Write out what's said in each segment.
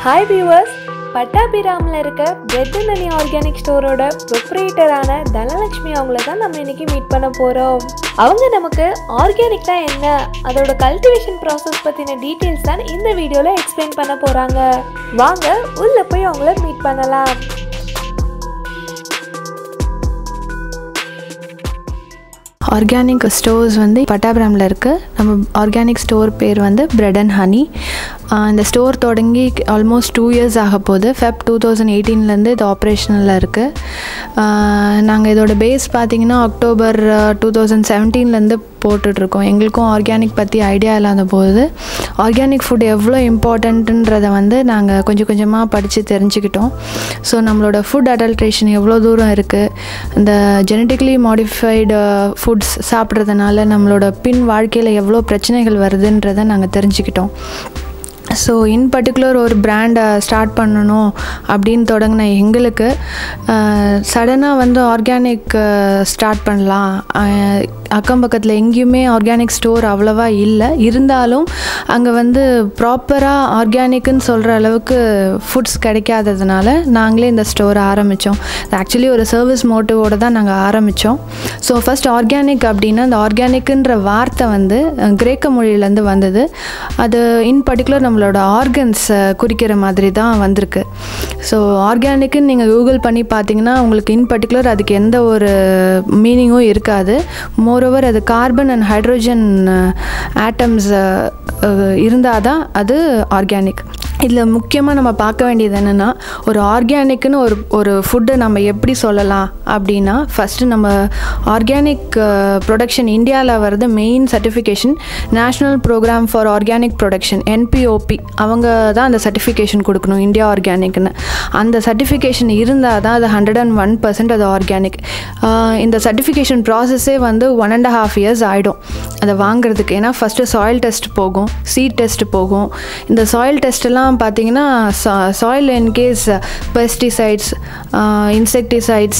Hi viewers, பட்டாபிராமில் இருக்க bread and honey organic ஸ்டோரோட ப்ரொப்ரைட்டரான தனலட்சுமி அவங்கள தான் நம்ம இன்னைக்கு மீட் பண்ண போகிறோம். அவங்க நமக்கு ஆர்கானிக்னா என்ன, அதோட கல்டிவேஷன் ப்ராசஸ் பற்றின டீட்டெயில்ஸ் தான் இந்த வீடியோவில் எக்ஸ்பிளைன் பண்ண போகிறாங்க. வாங்க உள்ளே போய் அவங்கள மீட் பண்ணலாம். ஆர்கானிக் ஸ்டோர்ஸ் வந்து பட்டாபிராமில் இருக்குது. நம்ம ஆர்கானிக் ஸ்டோர் பேர் வந்து பிரெட் அண்ட் ஹனி. இந்த ஸ்டோர் தொடங்கி ஆல்மோஸ்ட் 2 years ஆக போகுது. Feb 2018 இது ஆப்ரேஷனில் இருக்குது. நாங்கள் இதோட பேஸ் பார்த்திங்கன்னா October 2017 போட்டுட்ருக்கோம். எங்களுக்கும் ஆர்கானிக் பற்றி ஐடியா இல்லாத போது ஆர்கானிக் ஃபுட் எவ்வளோ இம்பார்ட்டண்ட்டுன்றதை வந்து நாங்கள் கொஞ்சம் கொஞ்சமாக படித்து தெரிஞ்சுக்கிட்டோம். ஸோ நம்மளோட ஃபுட் அடல்ட்ரேஷன் எவ்வளோ தூரம் இருக்குது, இந்த ஜெனட்டிக்கலி மாடிஃபைடு ஃபுட்ஸ் சாப்பிட்றதுனால நம்மளோட பின் வாழ்க்கையில் எவ்வளோ பிரச்சனைகள் வருதுன்றதை நாங்கள் தெரிஞ்சுக்கிட்டோம். ஸோ இன் பர்டிகுலர் ஒரு பிராண்டை ஸ்டார்ட் பண்ணணும் அப்படின்னு தொடங்கின எங்களுக்கு சடனாக வந்து ஆர்கானிக் ஸ்டார்ட் பண்ணலாம். அக்கம் பக்கத்தில் எங்கேயுமே ஆர்கானிக் ஸ்டோர் அவ்வளோவா இல்லை. இருந்தாலும் அங்கே வந்து ப்ராப்பராக ஆர்கானிக்குன்னு சொல்கிற அளவுக்கு ஃபுட்ஸ் கிடைக்காததுனால நாங்களே இந்த ஸ்டோரை ஆரம்பித்தோம். ஆக்சுவலி ஒரு சர்வீஸ் மோட்டிவோடு தான் நாங்கள் ஆரம்பித்தோம். ஸோ ஃபஸ்ட் ஆர்கானிக் அப்படின்னா அந்த ஆர்கானிக்குன்ற வார்த்தை வந்து கிரேக்க மொழியிலேருந்து வந்தது. அது இன் பர்டிகுலர் நம்மளோட ஆர்கன்ஸை குறிக்கிற மாதிரி தான் வந்திருக்கு. ஸோ ஆர்கானிக்குன்னு நீங்கள் கூகுள் பண்ணி பார்த்தீங்கன்னா உங்களுக்கு இன் பர்டிகுலர் அதுக்கு எந்த ஒரு மீனிங்கும் இருக்காது. மோரோவர் அது கார்பன் அண்ட் ஹைட்ரோஜன் ஆட்டம்ஸ் இருந்தால் தான் அது ஆர்கானிக். இதில் முக்கியமாக நம்ம பார்க்க வேண்டியது என்னென்னா, ஒரு ஆர்கானிக்குன்னு ஒரு ஃபுட்டை நம்ம எப்படி சொல்லலாம் அப்படின்னா, ஃபஸ்ட்டு நம்ம ஆர்கானிக் ப்ரொடக்ஷன் இந்தியாவில் வர்றது main certification national programme for organic production NPOP. அவங்க தான் அந்த சர்டிஃபிகேஷன் கொடுக்கணும் இந்தியா ஆர்கானிக்னு. அந்த சர்டிஃபிகேஷன் இருந்தால் தான் அது 101% அது ஆர்கானிக். இந்த சர்டிஃபிகேஷன் ப்ராசஸே வந்து 1.5 years ஆகிடும் அதை வாங்கிறதுக்கு. ஏன்னா ஃபஸ்ட்டு சாயில் டெஸ்ட் போகும், சீட் டெஸ்ட் போகும். இந்த சாயில் டெஸ்ட்டெல்லாம் பார்த்தீங்கன்னா சாயில் இன்கேஸ் பெஸ்டிசைட்ஸ், இன்செக்டிசைட்ஸ்,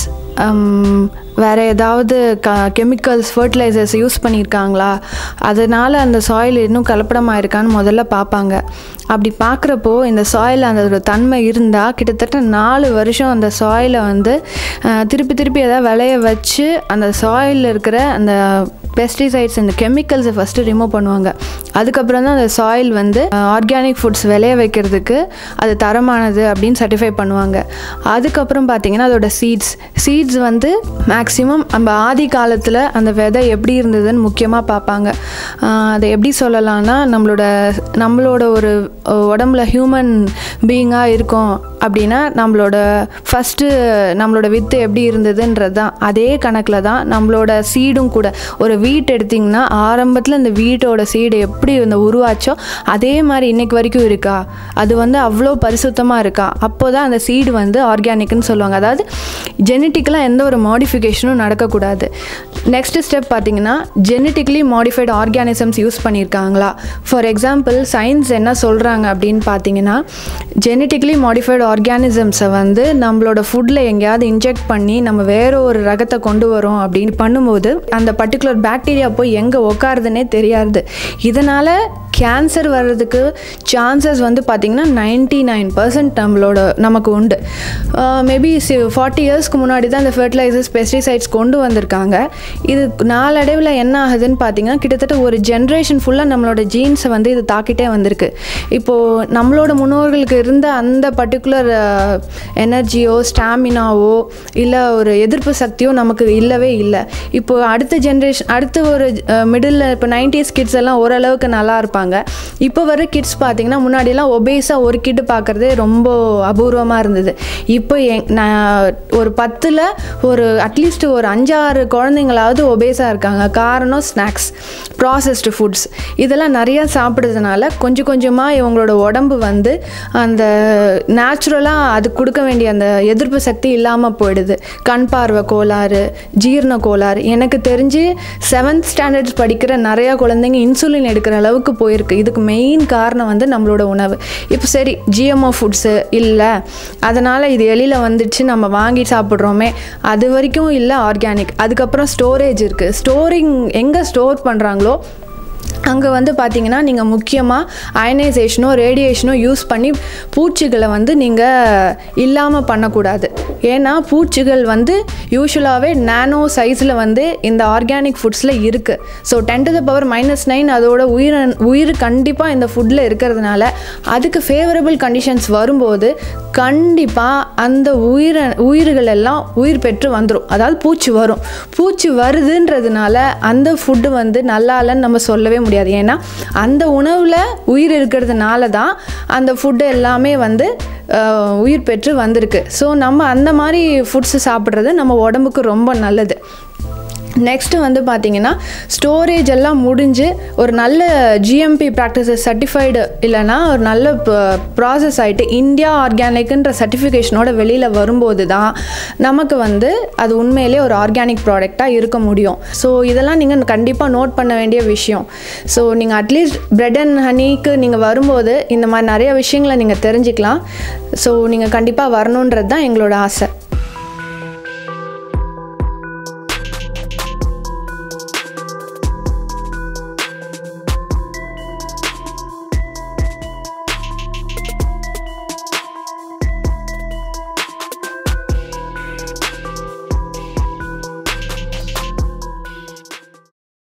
வேறு ஏதாவது கெமிக்கல்ஸ், ஃபர்டிலைசர்ஸ் யூஸ் பண்ணியிருக்காங்களா, அதனால் அந்த சாயில் இன்னும் கலப்படமாக இருக்கான்னு முதல்ல பார்ப்பாங்க. அப்படி பார்க்குறப்போ இந்த சாயில் அந்த ஒரு தன்மை இருந்தால் கிட்டத்தட்ட 4 வருஷம் அந்த சாயிலை வந்து திருப்பி எதாவது விளைய வச்சு அந்த சாயிலில் இருக்கிற அந்த பெஸ்டிசைட்ஸ், இந்த கெமிக்கல்ஸை ஃபஸ்ட்டு ரிமூவ் பண்ணுவாங்க. அதுக்கப்புறம் தான் அந்த சாயில் வந்து ஆர்கானிக் ஃபுட்ஸ் விளைய வைக்கிறதுக்கு அது தரமானது அப்படின்னு சர்டிஃபை பண்ணுவாங்க. அதுக்கப்புறம் பார்த்திங்கன்னா அதோட சீட்ஸ் வந்து மேக்ஸிமம் நம்ம ஆதி காலத்தில் அந்த விதை எப்படி இருந்ததுன்னு முக்கியமாக பார்ப்பாங்க. அதை எப்படி சொல்லலாம்னா, நம்மளோட ஒரு உடம்புல ஹியூமன் பீயிங்காக இருக்கும் அப்படின்னா நம்மளோட வித்து எப்படி இருந்ததுன்றது தான். அதே கணக்கில் தான் நம்மளோட சீடும் கூட. ஒரு வீட் எடுத்திங்கன்னா ஆரம்பத்தில் இந்த வீட்டோட சீடு எப்படி இந்த உருவாச்சோ அதே மாதிரி இன்றைக்கு வரைக்கும் இருக்கா, அது வந்து அவ்வளோ பரிசுத்தமாக இருக்கா, அப்போ தான் அந்த சீடு வந்து ஆர்கானிக்னு சொல்லுவாங்க. அதாவது ஜெனட்டிக்கலாக எந்த ஒரு மாடிஃபிகேஷனும் நடக்கக்கூடாது. நெக்ஸ்ட் ஸ்டெப் பார்த்திங்கன்னா ஜெனட்டிக்கலி மாடிஃபைடு ஆர்கானிசம்ஸ் யூஸ் பண்ணியிருக்காங்களா. ஃபார் எக்ஸாம்பிள் சயின்ஸ் என்ன சொல்கிறாங்க அப்படின்னு பார்த்தீங்கன்னா, ஜெனட்டிக்கலி மாடிஃபைடு ஆர்கானிசம்ஸை வந்து நம்மளோட ஃபுட்டில் எங்கேயாவது இன்ஜெக்ட் பண்ணி நம்ம வேறு ஒரு ரகத்தை கொண்டு வரோம் அப்படின்னு பண்ணும்போது அந்த பர்டிகுலர் பாக்டீரியா போய் எங்கே உட்காருதுன்னே தெரியாது. இதனால் கேன்சர் வர்றதுக்கு சான்சஸ் வந்து பார்த்திங்கன்னா 99% நமக்கு உண்டு. மேபி 40 yearsக்கு முன்னாடி தான் இந்த ஃபர்டிலைசர்ஸ், பெஸ்டிசைட்ஸ் கொண்டு வந்திருக்காங்க. இது நாளடைவில் என்ன ஆகுதுன்னு பார்த்திங்கன்னா கிட்டத்தட்ட ஒரு ஜென்ரேஷன் ஃபுல்லாக நம்மளோட ஜீன்ஸை வந்து இது தாக்கிட்டே வந்திருக்கு. இப்போது நம்மளோட முன்னோர்களுக்கு இருந்த அந்த பர்டிகுலர் எனர்ஜியோ ஸ்டாமினாவோ இல்லை ஒரு எதிர்ப்பு சக்தியோ நமக்கு இல்லவே இல்லை. இப்போது அடுத்த ஜென்ரேஷன், அடுத்த ஒரு மிடில், இப்போ 90s கிட்ஸ் எல்லாம் ஓரளவுக்கு நல்லா இருப்பாங்க. இப்போ வர கிட்ஸ் பார்த்திங்கன்னா முன்னாடியெல்லாம் ஒபேஸாக ஒரு கிட்டு பார்க்குறதே ரொம்ப அபூர்வமாக இருந்தது. இப்போ நான் ஒரு 10ல் ஒரு அட்லீஸ்ட் ஒரு 5-6 குழந்தைங்களாவது ஒபேஸாக இருக்காங்க. காரணம் ஸ்நாக்ஸ், ப்ராசஸ்டு ஃபுட்ஸ் இதெல்லாம் நிறையா சாப்பிட்றதுனால கொஞ்சம் கொஞ்சமாக இவங்களோட உடம்பு வந்து அந்த நேச்சுரலாக அது கொடுக்க வேண்டிய அந்த எதிர்ப்பு சக்தி இல்லாமல் போயிடுது. கண் பார்வை கோளாறு, ஜீரண கோளாறு. எனக்கு தெரிஞ்சு 7th standards படிக்கிற நிறையா குழந்தைங்க இன்சுலின் எடுக்கிற அளவுக்கு போயிருக்கு. இதுக்கு மெயின் காரணம் வந்து நம்மளோட உணவு. இப்போ சரி GMO ஃபுட்ஸு இல்லை, அதனால் இது எளியில் வந்துடுச்சு நம்ம வாங்கி சாப்பிட்றோமே, அது வரைக்கும் இல்லை ஆர்கானிக். அதுக்கப்புறம் ஸ்டோரேஜ் இருக்குது. எங்கே ஸ்டோர் பண்ணுறாங்களோ அங்கே வந்து பார்த்திங்கன்னா நீங்கள் முக்கியமாக அயனைசேஷனோ ரேடியேஷனோ யூஸ் பண்ணி பூச்சிகளை வந்து நீங்கள் இல்லாமல் பண்ணக்கூடாது. ஏன்னா பூச்சிகள் வந்து யூஸ்வலாகவே நானோ சைஸில் வந்து இந்த ஆர்கானிக் ஃபுட்ஸில் இருக்குது. ஸோ 10⁻⁻9 அதோட உயிர் கண்டிப்பாக இந்த ஃபுட்டில் இருக்கிறதுனால அதுக்கு ஃபேவரபிள் கண்டிஷன்ஸ் வரும்போது கண்டிப்பாக அந்த உயிர்கள் எல்லாம் உயிர் பெற்று வந்துடும். அதாவது பூச்சி வரும். பூச்சி வருதுன்றதுனால அந்த ஃபுட்டு வந்து நல்லா இல்லைன்னு நம்ம சொல்லவே முடியாது. ஏன்னா அந்த உணவில் உயிர் இருக்கிறதுனால தான் அந்த ஃபுட்டு எல்லாமே வந்து உயிர் பெற்று வந்திருக்கு. ஸோ நம்ம அந்த மாதிரி ஃபுட்ஸு சாப்பிட்றது நம்ம உடம்புக்கு ரொம்ப நல்லது. நெக்ஸ்ட்டு வந்து பார்த்திங்கன்னா ஸ்டோரேஜ் எல்லாம் முடிஞ்சு ஒரு நல்ல ஜிஎம்பி ப்ராக்டிசஸ் சர்டிஃபைடு இல்லைனா ஒரு நல்ல ப்ராசஸ் ஆகிட்டு இந்தியா ஆர்கானிக்குன்ற சர்டிஃபிகேஷனோட வெளியில் வரும்போது தான் நமக்கு வந்து அது உண்மையிலே ஒரு ஆர்கானிக் ப்ராடக்டாக இருக்க முடியும். ஸோ இதெல்லாம் நீங்கள் கண்டிப்பாக நோட் பண்ண வேண்டிய விஷயம். ஸோ நீங்கள் அட்லீஸ்ட் பிரெட் அண்ட் ஹனிக்கு நீங்கள் வரும்போது இந்த மாதிரி நிறைய விஷயங்களை நீங்கள் தெரிஞ்சுக்கலாம். ஸோ நீங்கள் கண்டிப்பாக வரணுன்றது தான் எங்களோட ஆசை.